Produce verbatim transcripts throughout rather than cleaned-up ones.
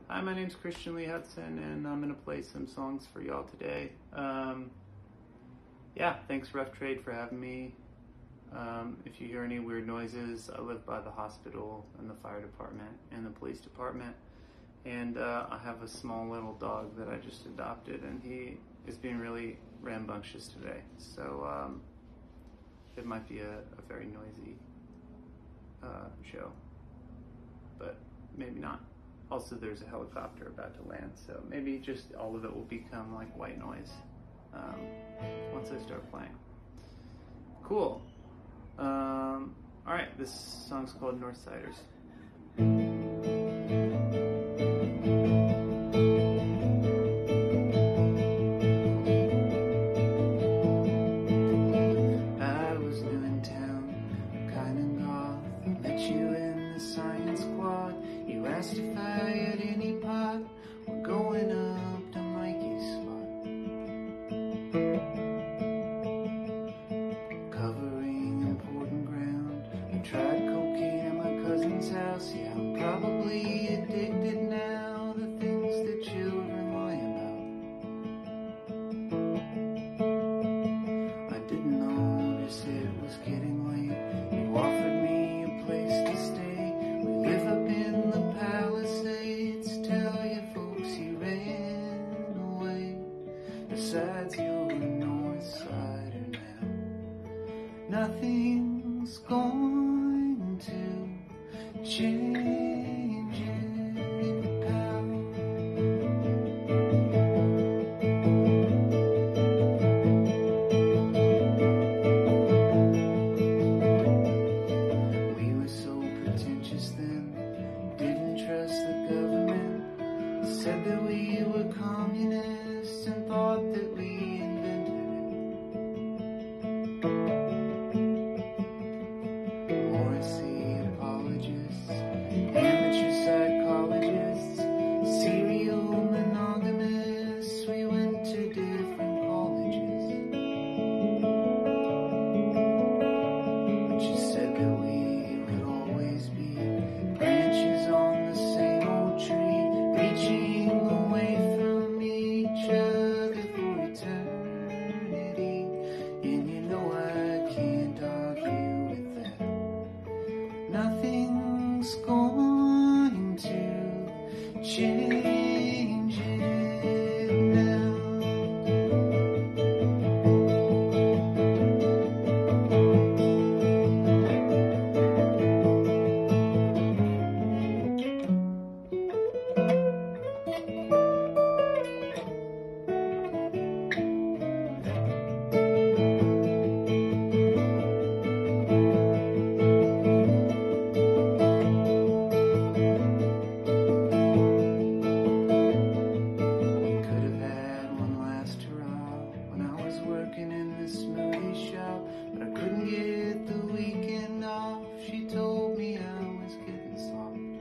Hi, my name's Christian Lee Hudson, and I'm going to play some songs for y'all today. Um, yeah, thanks Rough Trade for having me. Um, if you hear any weird noises, I live by the hospital and the fire department and the police department. And uh, I have a small little dog that I just adopted, and he is being really rambunctious today. So um, it might be a, a very noisy uh, show, but maybe not. Also, there's a helicopter about to land, so maybe just all of it will become like white noise um, once I start playing. Cool. Um, all right, this song's called Northsiders. I was new in town, kinda goth, met you in the science squad. You asked if I had any pot. We're going up to Mikey's spot, covering important ground. I tried cocaine at my cousin's house. Yeah, I'm probably addicted now to things that children lie about. I didn't notice it was getting late. You offered me a place to stay. We live up in the Palisades. Tell your folks you ran away. Besides, you're a North Sider now. Nothing's going to change it, pal. We were so pretentious then, didn't trust the government. Said that we were communists and thought that we invented it. Morrissey apologists, amateur psychologists, serial monogamists. We went to different colleges, but she said that we would always be branches on the same old tree, reaching away from each other for eternity. And you know I can't argue with that. Nothing's going to change it now. Working in this smoothie shop, but I couldn't get the weekend off. She told me I was getting soft.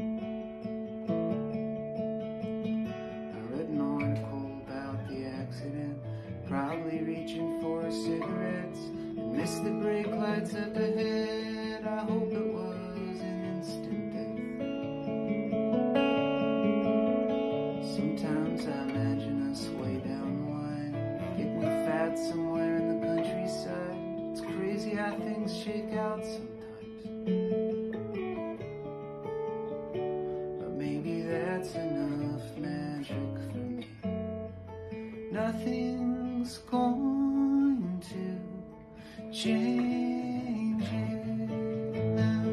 I read an article about the accident, probably reaching for cigarettes, and missed the brake lights up ahead. I hope it was an instant death. Sometimes I imagine us way down the line, getting fat somewhere in the countryside. It's crazy how things shake out sometimes, but maybe that's enough magic for me. Nothing's going to change it now.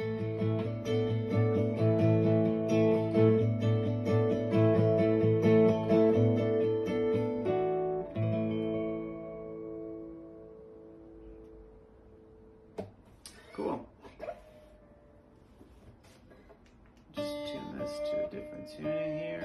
Cool. Just tune this to a different tuning here.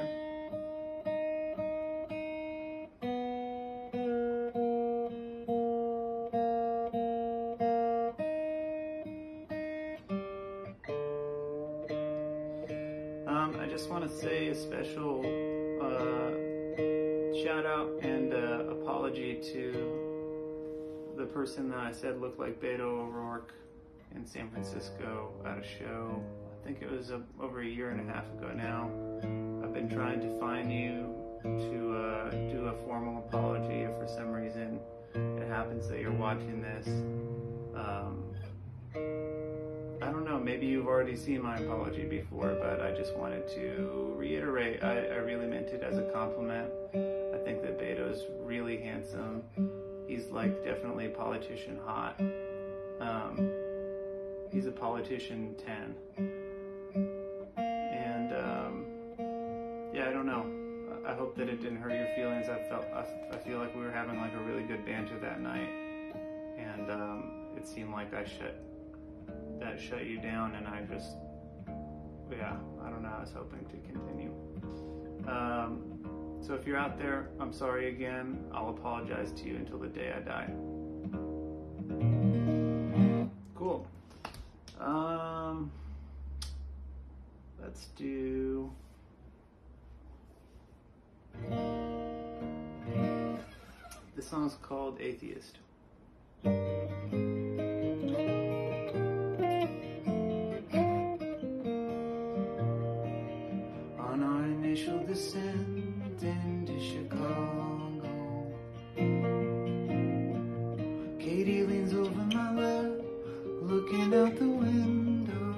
Um, I just want to say a special uh, shout out and uh, apology to the person that I said looked like Beto O'Rourke in San Francisco at a show. I think it was a, over a year and a half ago now. I've been trying to find you to uh, do a formal apology. If for some reason it happens that you're watching this, um, I don't know, maybe you've already seen my apology before, but I just wanted to reiterate, I, I really meant it as a compliment. I think that Beto's really handsome. He's like definitely politician hot. Um, he's a politician ten. And um, yeah, I don't know. I hope that it didn't hurt your feelings. I felt I, I feel like we were having like a really good banter that night, and um, it seemed like I shut that shut you down, and I just yeah I don't know. I was hoping to continue. Um, so if you're out there, I'm sorry again. I'll apologize to you until the day I die. Cool. Um, let's do. This song's called Atheist. On our initial descent into Chicago, Katie leans over my lap, looking out the window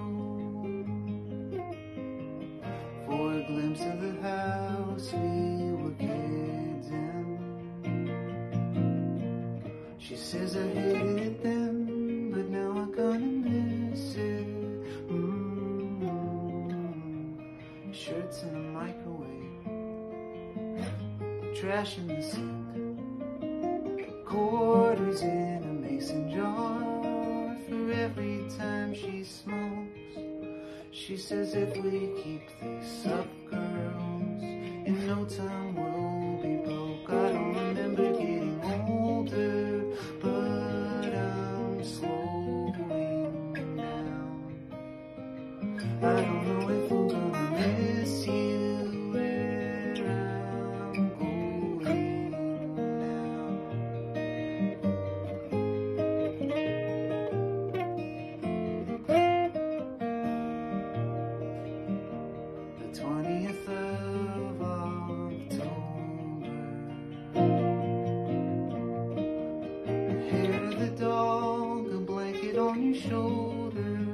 for a glimpse of the house we were kids in. She says I hated it then, but now I kinda miss it. Mm-hmm. Shirts in the microwave, trash in the sink, quarters in a mason jar. For every time she smokes, she says if we keep this up, girls, in no time we'll be broke. I don't remember getting older, but I'm slowing down. I don't know if I'm gonna miss you where I'm going now. The twentieth of October, hair of the dog, a blanket on your shoulders,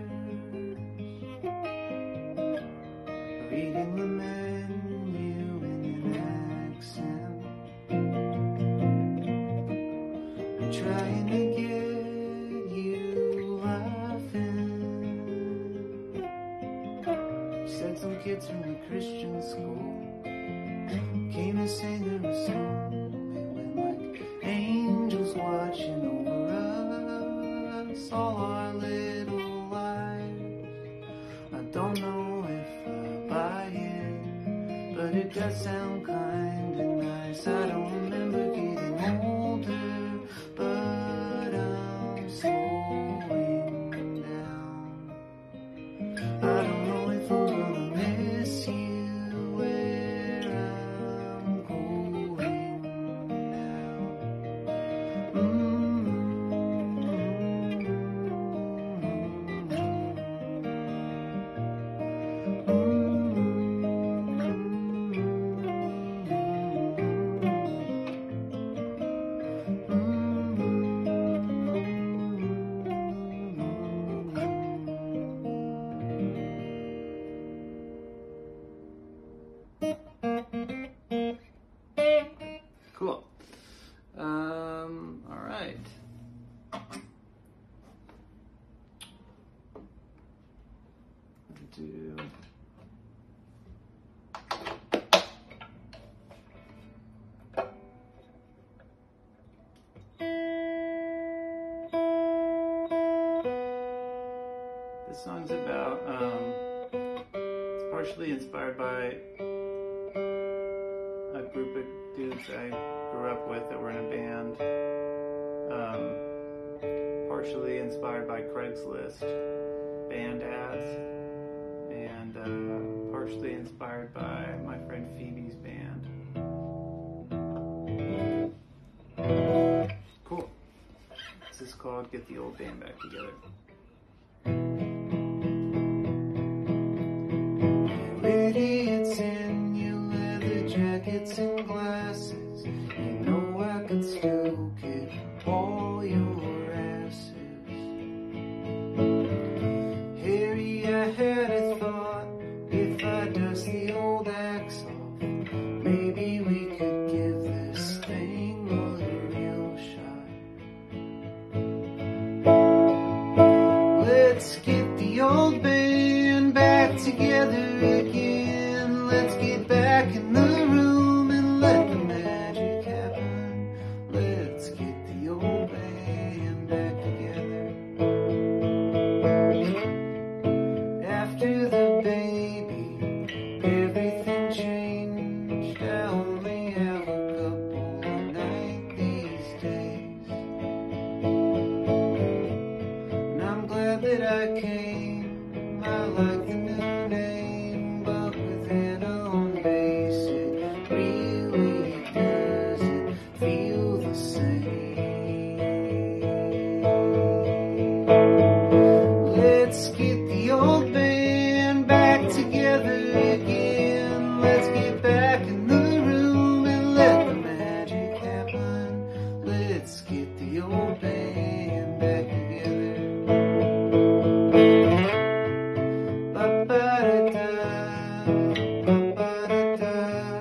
reading the menu in an accent, trying to get you laughing. Said some kids from the Christian school came to sing her a song. They went like angels watching over us all our little lives. I don't know if I buy it, but it does sound kinda nice. I don't remember getting older, but I'm slowing down. I don't know if I'm gonna miss you where I'm going now. Mm-hmm. Cool. Um, all right. Do this song's about um, it's partially inspired by a group of dudes I grew up with that were in a band, um, partially inspired by Craigslist band ads, and uh, partially inspired by my friend Phoebe's band. Cool. This is called Get the Old Band Back Together. Idiots in you jackets and glasses. You know I could still kick all your asses. Harry, I had a thought, if I dust the old axe off, maybe we could give this thing a real shot. Let's get the old band back together again. Let's get back in the room and let the magic happen. Let's get the old band back together. After the baby, everything changed. I only have a couple a night these days, and I'm glad that I came. I like the new name, but with Hannah on bass, it really doesn't feel the same. Let's get the old band back together again. Let's get back in the room and let the magic happen. Let's get the old band back together. Ba-ba-da-da, ba-ba-da-da,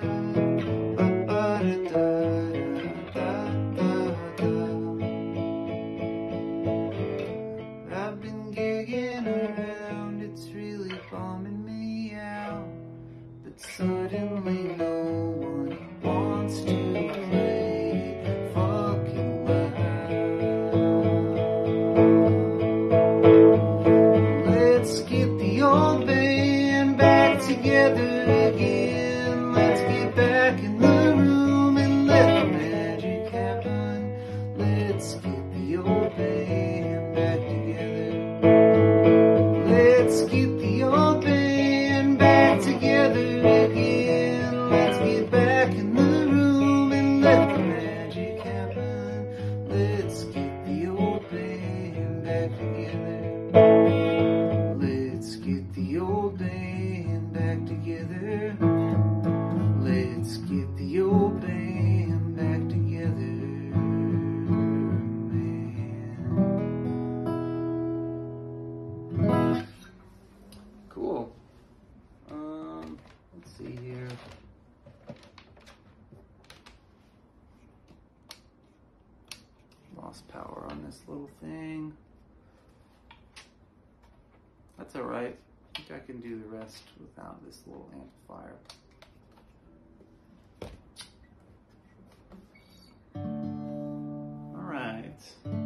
ba-ba-da-da-da-da-da-da. I've been gigging around, it's really bumming me out, but suddenly no one wants to play it fucking loud. Let's get the old band back together again. Let's get back in the room and let the magic happen. Let's get the old band back together. Let's get the old band back together again. Let's get back in the room and let the magic happen. Let's get the old band back together. Let's get the old band back together. Let's get the old band back together, man. Cool. Um, let's see here. Lost power on this little thing. That's alright. I think I can do the rest without this little amplifier. Alright.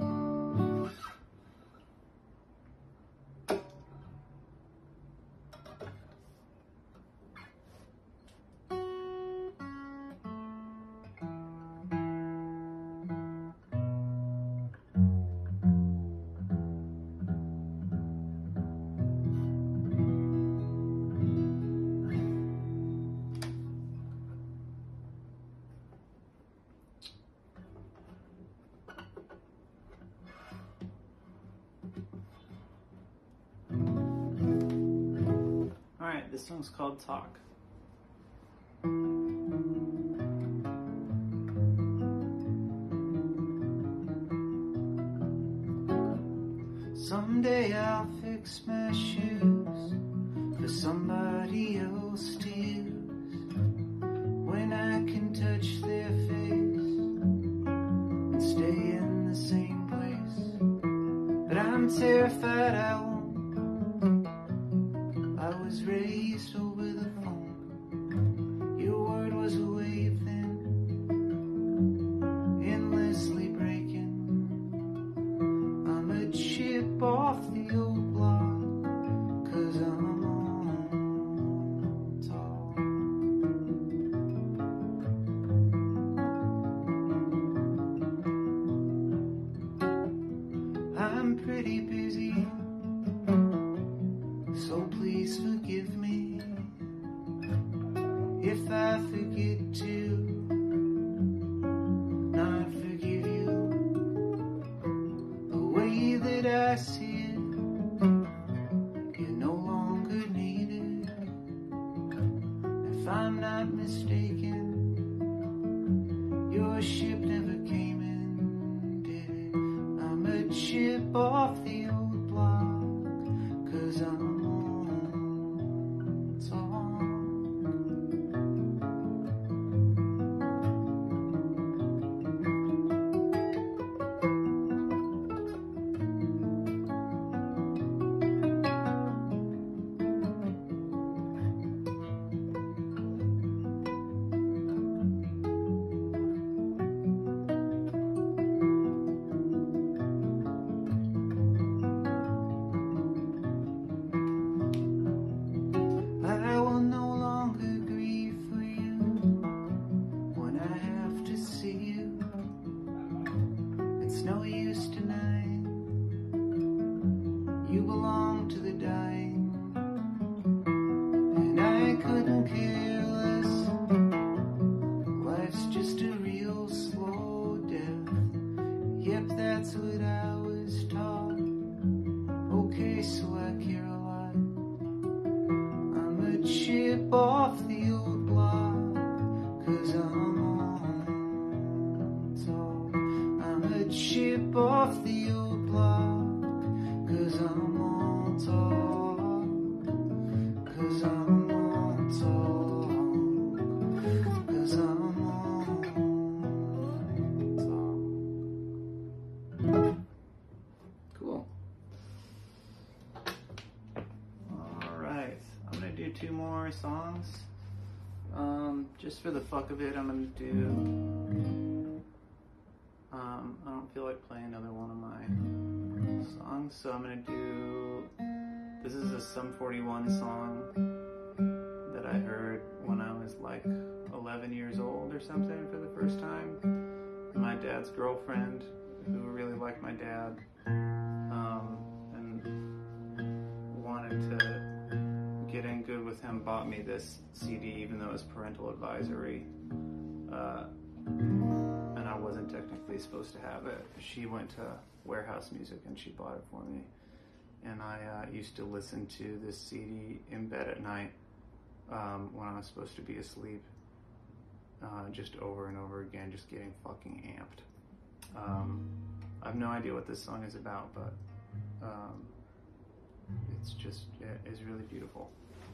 Alright, this song's called Talk. Someday I'll fix my shoes for somebody else to use. When I can touch their face and stay in the same place. But I'm terrified I won't. I was raised over the phone. Your word was a wave then, endlessly breaking. I'm a chip off the old block, 'cause I'm on top. I'm pretty busy, so please forgive me if I forget to not forgive you. The way that I see it, you're no longer needed. If I'm not mistaken, chip off the old block, cause I'm on top. I'm a chip off the old block, cause I'm on top, cause I'm on top, cause I'm on top. Cool. Alright, I'm gonna do two more songs. Um, just for the fuck of it, I'm gonna do, um, I don't feel like playing another one of my songs, so I'm gonna do, this is a Sum forty-one song that I heard when I was like eleven years old or something for the first time. My dad's girlfriend, who really liked my dad, um, and wanted to get in good with him, bought me this C D even though it was parental advisory, uh, and I wasn't technically supposed to have it. She went to Warehouse Music and she bought it for me, and I uh, used to listen to this C D in bed at night um, when I was supposed to be asleep, uh, just over and over again, just getting fucking amped. Um, I have no idea what this song is about, but um, it's just, it, it's really beautiful.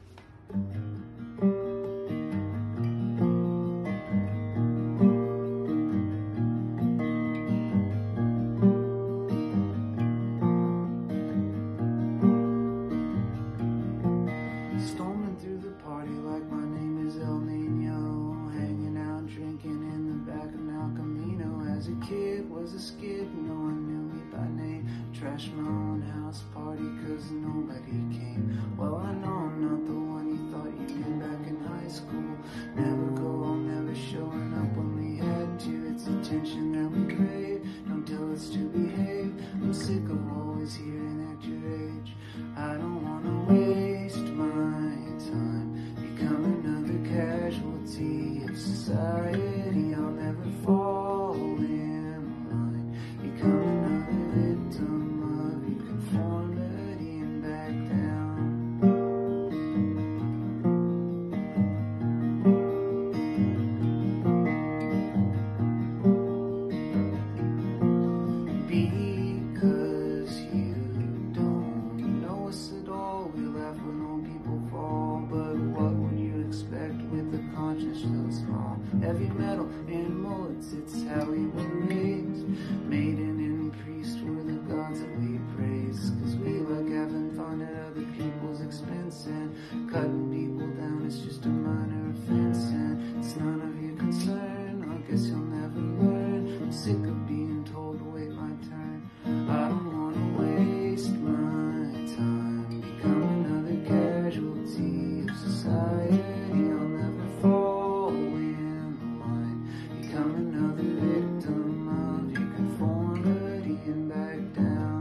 Storming through the party like my name is El Nino, hanging out, drinking in the back of El Camino. As a kid, was a skid, no one knew me by name. Trashed my own house party cause nobody came. Well, I know I'm not the one you thought you knew back in high school. Never go home, never showing up when we had to. It's attention that we crave, don't tell us to behave. I'm sick of always hearing at your age. I don't wanna waste my time, become another casualty of society. I'll never fall in line, become another victim of your conformity and back down. Because you don't know us at all, we laugh when old people fall, but what would you expect with a conscience so small? Heavy metal and mullets, it's how we were raised. Maiden and priest were the gods that we praise, cause we like having fun at other people's expense, and cutting people down is just a minor offense, and it's none of your concern. I guess you'll never learn. I'm sick of being told to wait my turn. I don't wanna waste my time, become another casualty of society. I'll never fall in line, become another victim of your conformity and back down.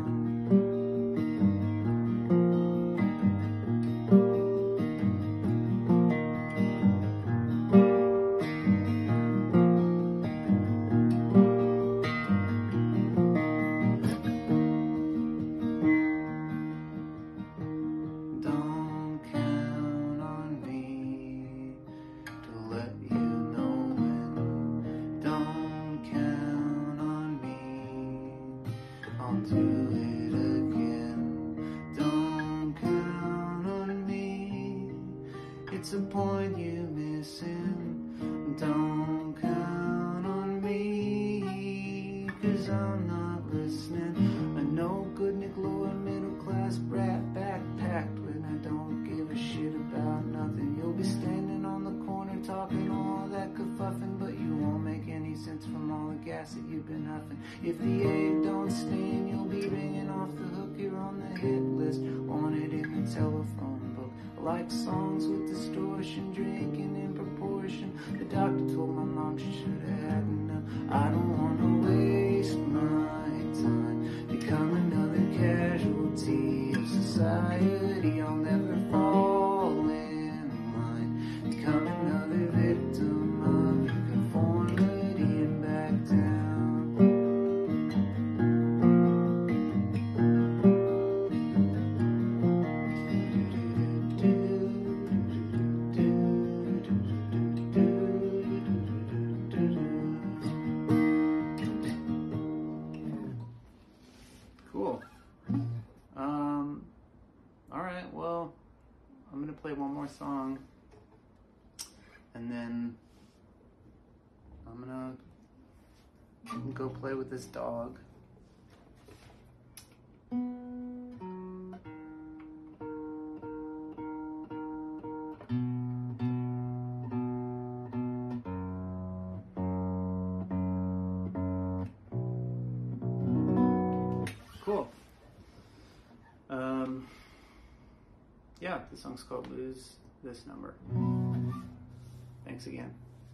Don't count on me to let you know when. Don't count on me, I'll do it again. Don't count on me, it's a point you're missing. Don't count on me, cause I'm not listening. A no good Nickelodeon middle class brat, backpacked when I don't give a shit about nothing. You'll be standing on the corner talking all that kerfuffin', but you won't make any sense from all the gas that you've been huffing. If the aid don't sting, you'll be ringing off the hook. You're on the hit list, wanted in the telephone book. I like songs with distortion, drinking in proportion. The doctor told my mom she should have had enough. I don't wanna waste my time, become another casualty of society. I'll never fall in line, become another victim of your conformity and back down. Do, do, do, do, do, do. and then I'm gonna go play with this dog. Cool. Um, yeah, the song's called Lose This Number. Thanks again.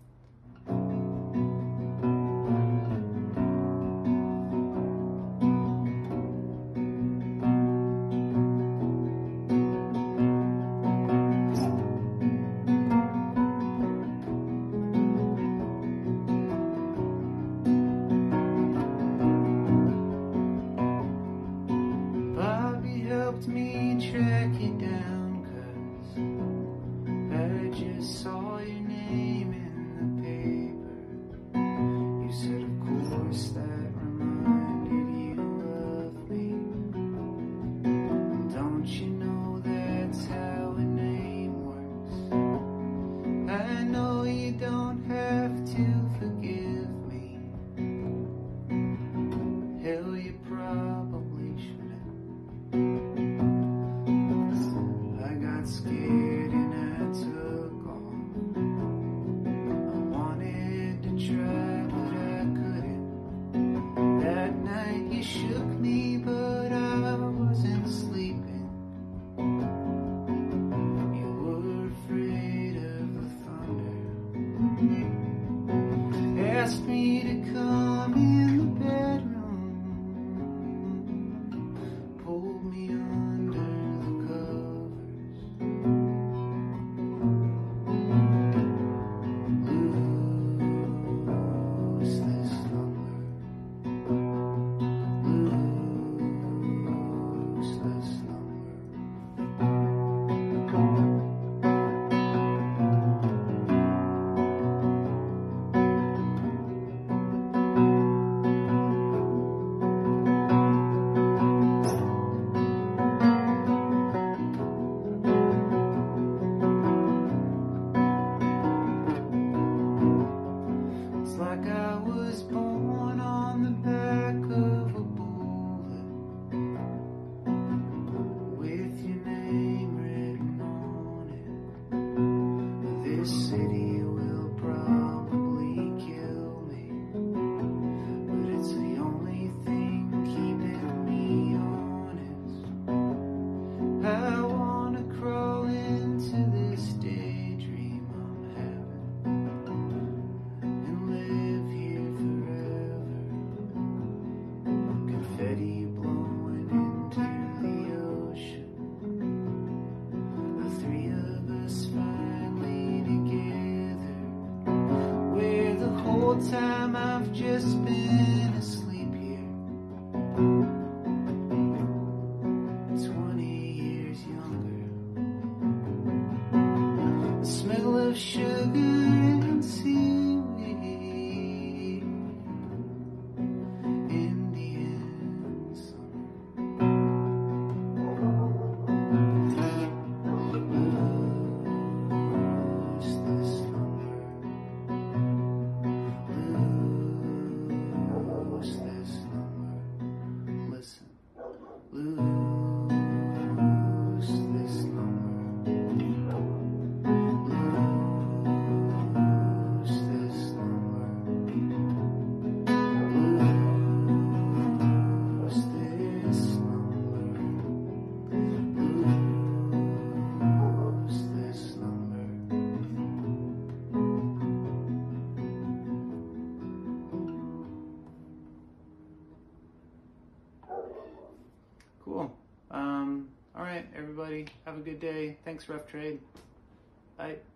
Helped me track you down, 'cause I just saw your name in the paper. You said, of course, that reminded you of me. And don't you know that's how a name works? I know you don't have to forgive me. Hell, you probably shouldn't. Scared and I took off. I wanted to try, but I couldn't. That night you shook me, but I wasn't sleeping. You were afraid of the thunder. Asked me to come in the bedroom. Pulled me under the covers. Lose this number. Lose this number. It's like I was born on the back of a bullet, with your name written on it. This city will probably kill me, but it's the only thing keeping me honest. I wanna crawl into this daydream I'm having. Confetti blowing into the ocean. The three of us finally together, where the whole time I've just been asleep here. Twenty years younger. The smell of sugar and seaweed. Lose this number. Lose this number. Lose this number. Lose this number. Cool. Um, all right, everybody, have a good day. Thanks, Rough Trade. Bye.